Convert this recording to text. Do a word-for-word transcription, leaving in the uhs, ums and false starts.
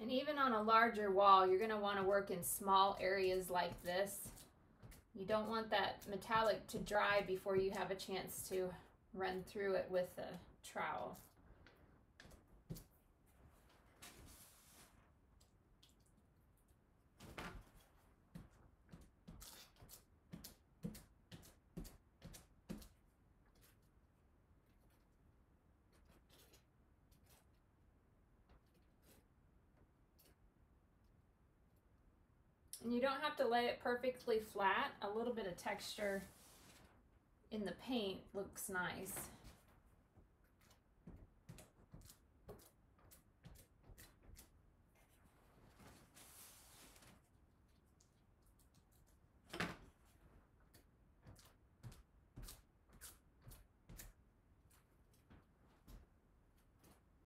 And even on a larger wall, you're going to want to work in small areas like this. You don't want that metallic to dry before you have a chance to run through it with the trowel. And you don't have to lay it perfectly flat. A little bit of texture in the paint looks nice.